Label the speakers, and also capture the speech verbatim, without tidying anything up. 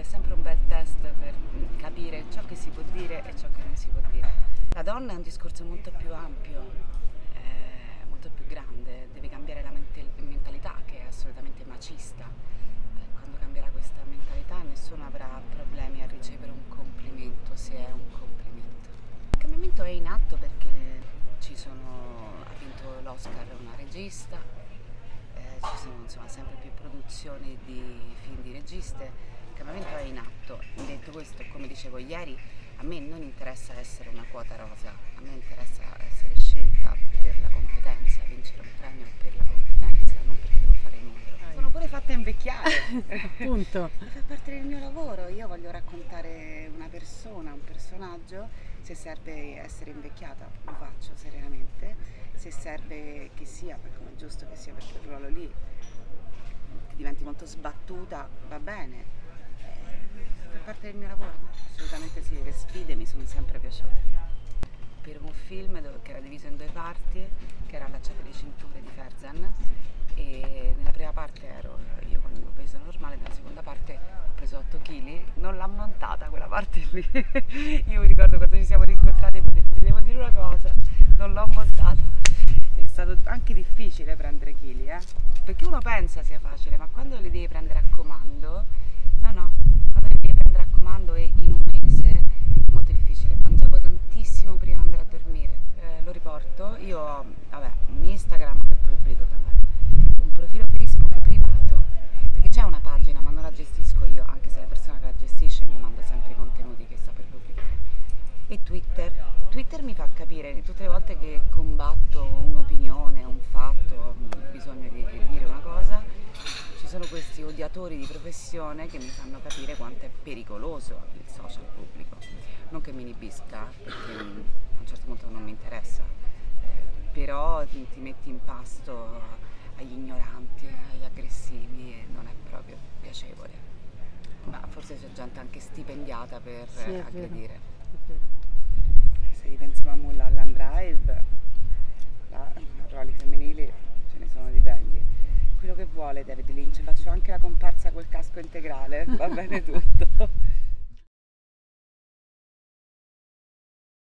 Speaker 1: sempre un bel test per capire ciò che si può dire e ciò che non si può dire. La donna è un discorso molto più ampio, eh, molto più grande, deve cambiare la mente- mentalità che è assolutamente macista. Eh, quando cambierà questa mentalità nessuno avrà problemi a ricevere un complimento se è un complimento. Il cambiamento è in atto perché ci sono, ha vinto l'Oscar una regista, eh, ci sono insomma sempre più produzioni di film di registe. Il cambiamento è in atto. Detto questo, come dicevo ieri, a me non interessa essere una quota rosa, a me interessa essere scelta per la competenza, vincere un premio per la competenza, non perché devo fare il numero. Sono pure fatta invecchiare,
Speaker 2: appunto.
Speaker 1: Fa parte del mio lavoro, io voglio raccontare una persona, un personaggio, se serve essere invecchiata lo faccio serenamente, se serve che sia, come è giusto che sia per quel ruolo lì, che diventi molto sbattuta, va bene. Fa parte del mio lavoro, assolutamente sì, le sfide mi sono sempre piaciute. Per un film dove, che era diviso in due parti, che era Allacciate le cinture di Ferzan, e nella prima parte ero io con il mio peso normale, nella seconda parte ho preso otto chili, non l'ho montata quella parte lì. Io mi ricordo quando ci siamo rincontrati e mi ho detto: ti devo dire una cosa, non l'ho montata. È stato anche difficile prendere chili, eh? Perché uno pensa sia facile, ma quando li devi prendere a comando, no no, quando li devi prendere a comando e in un mese è molto difficile. Mangiavo tantissimo prima di andare a dormire, eh, lo riporto. Io ho, vabbè, un Instagram che pubblico, vabbè, un profilo Facebook privato, perché c'è una pagina ma non la gestisco io, anche se la persona che la gestisce mi manda sempre i contenuti che sta per pubblicare. E Twitter, Twitter mi fa capire tutte le volte che combatto un'opinione, un fatto, ho bisogno di dire una cosa, ci sono questi odiatori di professione che mi fanno capire quanto è pericoloso il social pubblico. Non che mi inibisca, perché a un certo punto non mi interessa, eh, però ti, ti metti in pasto agli ignoranti, agli aggressivi e non è proprio piacevole. Ma forse c'è gente anche stipendiata per
Speaker 2: Sì, è
Speaker 1: aggredire.
Speaker 2: vero, è vero.
Speaker 1: Se ripensiamo a Mulholland Drive, là, ruoli femminili ce ne sono di belli. Quello che vuole David Lynch, faccio anche la comparsa col casco integrale, va bene tutto.